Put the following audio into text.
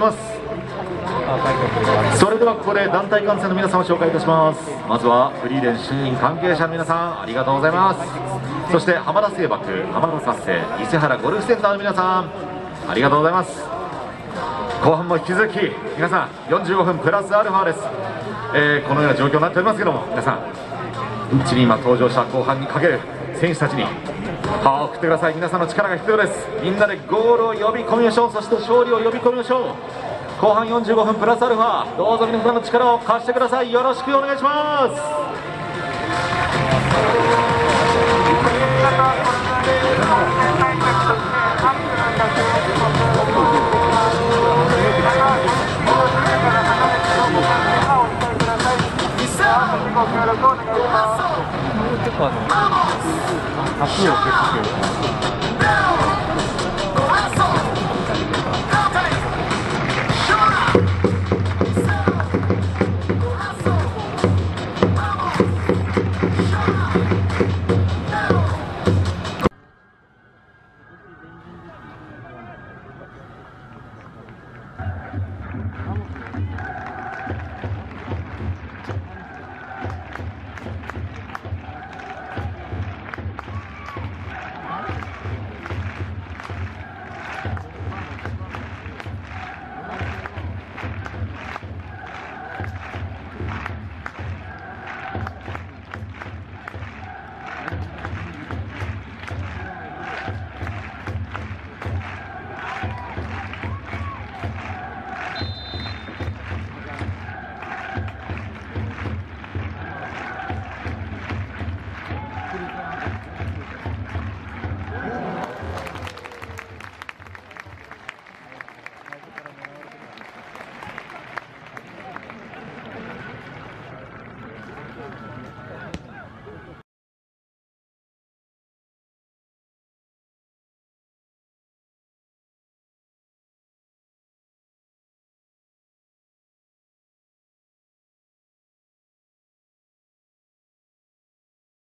それではここで団体観戦の皆さんを紹介いたします。まずはフリーレン主任関係者の皆さん、ありがとうございます。そして浜田製薬、浜田活性、伊勢原ゴルフセンターの皆さん、ありがとうございます。後半も引き続き皆さん45分プラスアルファです。このような状況になっておりますけども、皆さんうちに今登場した後半にかける選手たちにパワーを送ってください。皆さんの力が必要です。みんなでゴールを呼び込みましょう。そして勝利を呼び込みましょう。後半45分プラスアルファ、どうぞ皆さんの力を貸してください。よろしくお願いします。 結構タップを結構